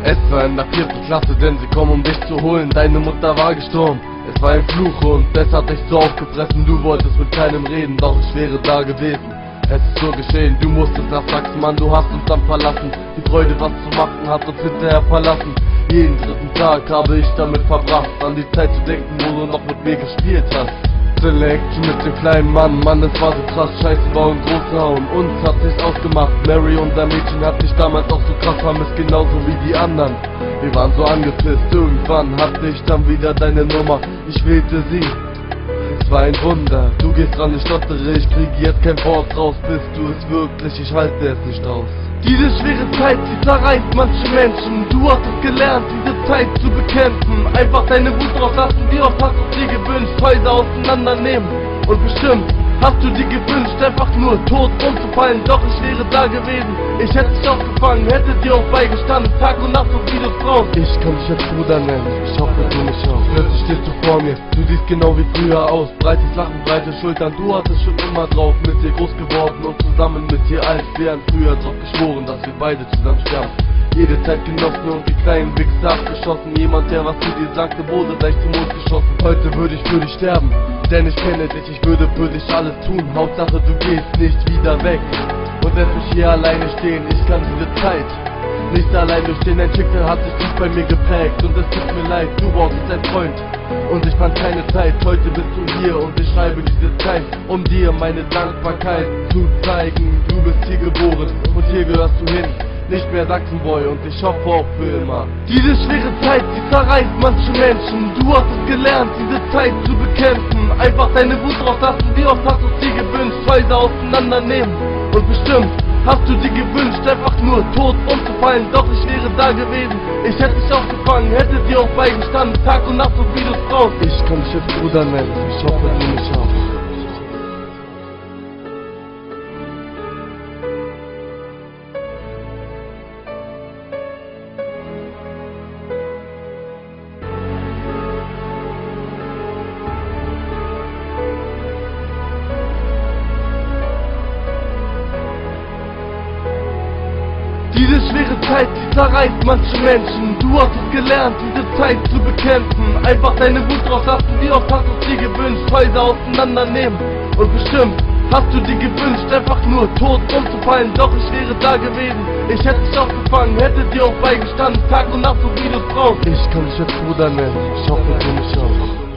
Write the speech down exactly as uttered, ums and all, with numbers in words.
Es war in der vierten Klasse, denn sie kommen, um dich zu holen. Deine Mutter war gestorben, es war ein Fluch und es hat dich so aufgefressen. Du wolltest mit keinem reden, doch ich wäre da gewesen. Es ist so geschehen, du musstest nach Sachsen, Mann, du hast uns dann verlassen. Die Freude, was zu machen, hat uns hinterher verlassen. Jeden dritten Tag habe ich damit verbracht, an die Zeit zu denken, wo du noch mit mir gespielt hast. Selection mit dem kleinen Mann, Mann, es war so krass, Scheiße war ein großer Hauen. Uns hat sich's ausgemacht, Mary, unser Mädchen, hat dich damals auch so krass vermisst, genauso wie die anderen. Wir waren so angepisst, irgendwann hatte ich dann wieder deine Nummer, ich wählte sie. Es war ein Wunder, du gehst dran, ich stottere, ich kriege jetzt kein Wort raus, bist du es wirklich, ich halte es nicht aus. Diese schwere Zeit, sie zerreißt manche Menschen, du hast es gelernt, diese Zeit zu bekämpfen. Einfach deine Wut rauslassen, wie oft hast du dir gewünscht, Häuser auseinandernehmen. Und bestimmt hast du dir gewünscht, einfach nur tot umzufallen, doch ich wäre da gewesen. Ich hätte dich aufgefangen, hätte dir auch beigestanden, Tag und Nacht, so wie du brauchst. Ich kann dich jetzt Bruder nennen, ich hoffe du mich auch. Plötzlich stehst du vor mir, du siehst genau wie früher aus. Breites Lachen, breite Schultern, du hattest schon immer drauf. Mit dir groß geworden und zusammen mit dir alt. Wir haben früher drauf geschworen, dass wir beide zusammen sterben. Jede Zeit genossen und die kleinen Wichser abgeschossen. Jemand, der was zu dir sagte, wurde gleich zum Mond geschossen. Heute würde ich für dich sterben, denn ich kenne dich, ich würde für dich alles tun. Hauptsache du gehst nicht wieder weg und lässt mich hier alleine stehen. Ich kann diese Zeit nicht allein durchstehen, dein Schicksal hat sich tief bei mir geprägt. Und es tut mir leid, du brauchst einen Freund und ich fand keine Zeit. Heute bist du hier und ich schreibe diese Zeit, um dir meine Dankbarkeit zu zeigen. Du bist hier geboren und hier gehörst du hin, nicht mehr Sachsenboy, und ich hoffe auch für immer. Diese schwere Zeit, die zerreißt manche Menschen. Du hast es gelernt, diese Zeit zu bekämpfen. Einfach deine Wut rauslassen, wie oft hast du es dir gewünscht, Häuser auseinandernehmen. Und bestimmt hast du dir gewünscht, einfach nur tot umzufallen, doch ich wäre da gewesen. Ich hätte dich aufgefangen, hätte dir auch beigestanden, Tag und Nacht, so wie du es brauchst. Ich kann dich jetzt Bruder nennen, ich hoffe du mich auch. Diese schwere Zeit, die zerreißt manche Menschen. Du hast es gelernt, diese Zeit zu bekämpfen. Einfach deine Wut rauslassen, wie oft hast du es dir gewünscht, Häuser auseinandernehmen. Und bestimmt hast du dir gewünscht, einfach nur tot umzufallen, doch ich wäre da gewesen. Ich hätte dich aufgefangen, hätte dir auch beigestanden, Tag und Nacht, so wie du es brauchst. Ich kann dich jetzt Bruder nennen, ich hoffe du mich auch.